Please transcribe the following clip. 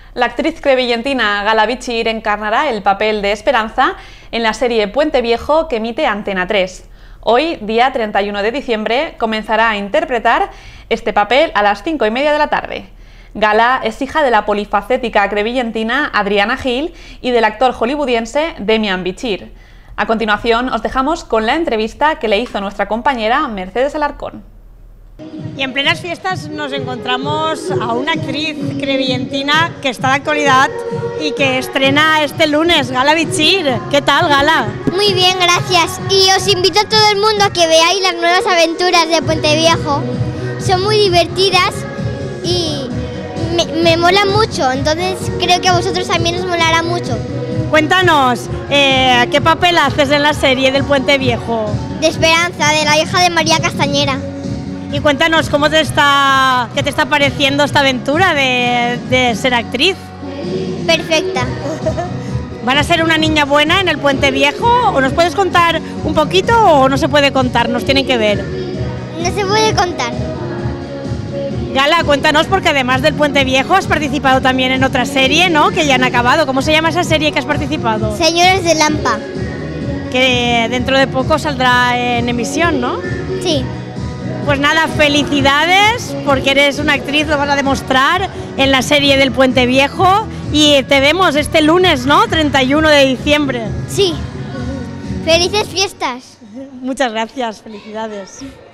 La actriz crevillentina Gala Bichir encarnará el papel de Esperanza en la serie Puente Viejo que emite Antena 3. Hoy, día 31 de diciembre, comenzará a interpretar este papel a las 5:30 de la tarde. Gala es hija de la polifacética crevillentina Adriana Gil y del actor hollywoodiense Demian Bichir. A continuación, os dejamos con la entrevista que le hizo nuestra compañera Mercedes Alarcón. Y en plenas fiestas nos encontramos a una actriz crevillentina que está de actualidad y que estrena este lunes, Gala Bichir. ¿Qué tal, Gala? Muy bien, gracias. Y os invito a todo el mundo a que veáis las nuevas aventuras de Puente Viejo. Son muy divertidas y me molan mucho, entonces creo que a vosotros también os molará mucho. Cuéntanos, ¿qué papel haces en la serie del Puente Viejo? De Esperanza, de la hija de María Castañera. Y cuéntanos, ¿qué te está pareciendo esta aventura de ser actriz? Perfecta. ¿Van a ser una niña buena en el Puente Viejo? ¿O nos puedes contar un poquito o no se puede contar? Nos tienen que ver. No se puede contar. Gala, cuéntanos, porque además del Puente Viejo has participado también en otra serie, ¿no? Que ya han acabado. ¿Cómo se llama esa serie que has participado? Señores de Lampa. Que dentro de poco saldrá en emisión, ¿no? Sí. Pues nada, felicidades, porque eres una actriz, lo vas a demostrar en la serie del Puente Viejo y te vemos este lunes, ¿no? 31 de diciembre. Sí. Felices fiestas. Muchas gracias, felicidades.